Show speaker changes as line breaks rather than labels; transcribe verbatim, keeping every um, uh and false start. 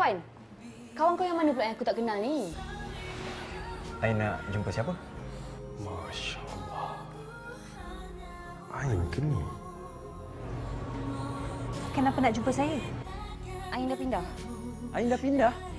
Ain, kawan kau yang mana pula yang aku tak kenal ni?
Ain nak jumpa siapa?
Masya Allah. Ain ke ni?
Kenapa nak jumpa saya?
Ain dah pindah.
Ain dah pindah?